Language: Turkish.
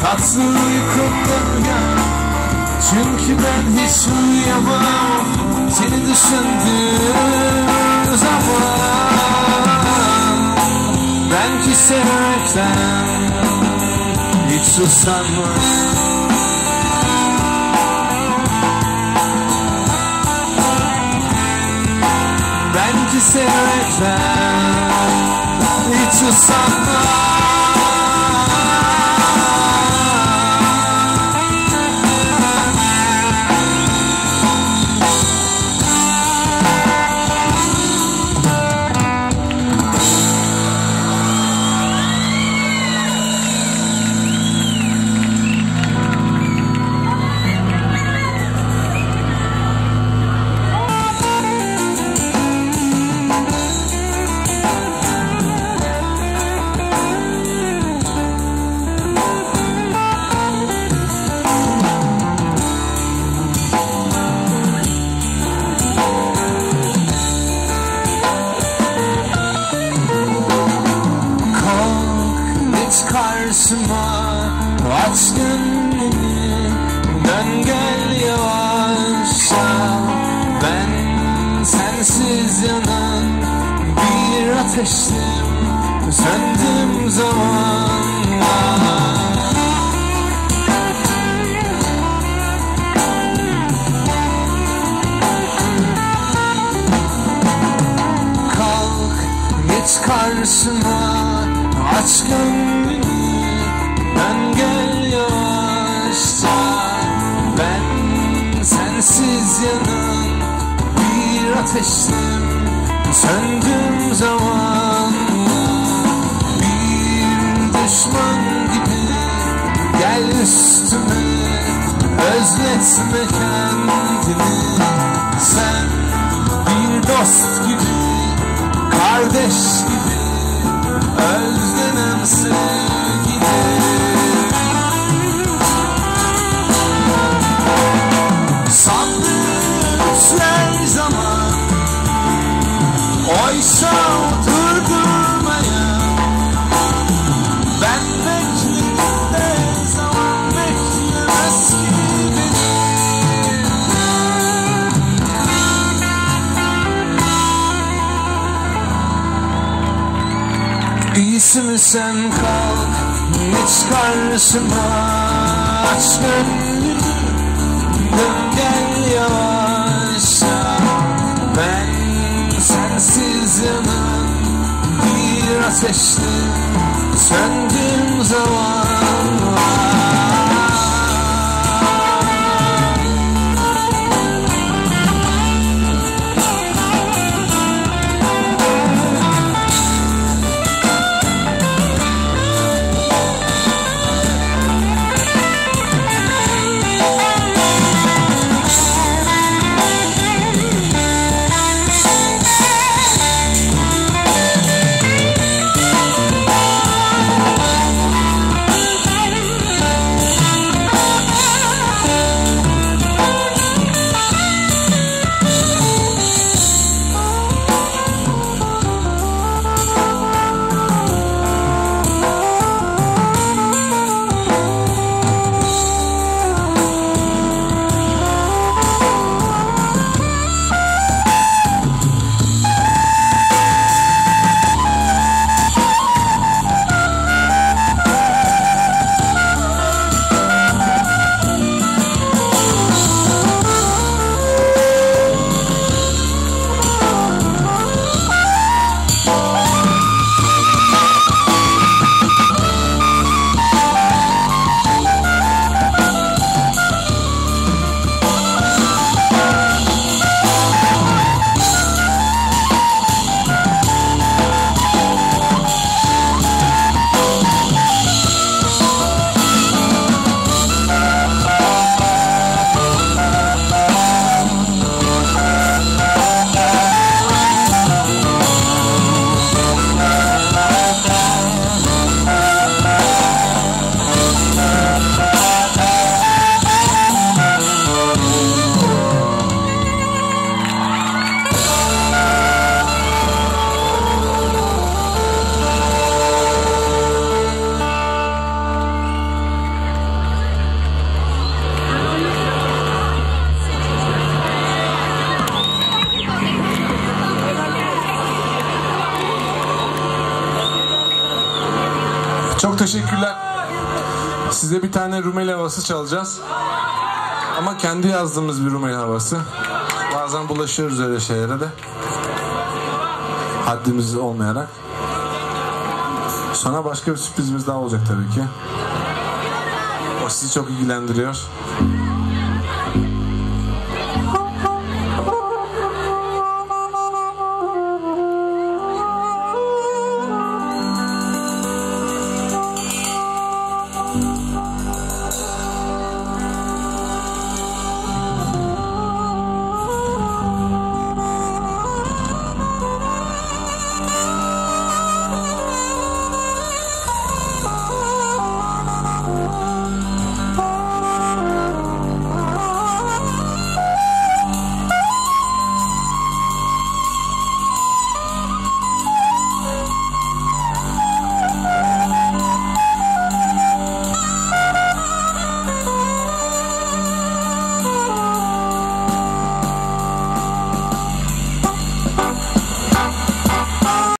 Tatlı uykumda uyan, çünkü ben hiç uyuyamam seni düşündüğüm zaman. Ben ki sevmekten hiç usanmam. Ben ki sevmekten hiç usanmam. Karşıma aç gönlünü, dön gel yavaşça. Ben sensiz yanan bir ateştim, söndüm zamanla. Kalk geç karşıma, aç gönlünü, dön gel yavaşça. Ben sensiz yanan bir ateştim, söndüm zamanla. Bir düşman gibi gel üstüme, özletme kendini. Sen bir dost gibi, kardeş gibi, özlenen sevgili. Sandıklar zaman, oysa oturmaya. Ben bekledim de zaman beklemez ki beni. İyisi mi sen kalk, geç karşıma, aç gönlünü, dön gel yavaşça. Ben sensiz yanan bir ateştim, söndüm zamanla. Çok teşekkürler. Size bir tane Rumeli havası çalacağız. Ama kendi yazdığımız bir Rumeli havası. Bazen bulaşıyoruz öyle şeylere de. Haddimiz olmayarak. Sonra başka bir sürprizimiz daha olacak tabii ki. O sizi çok ilgilendiriyor.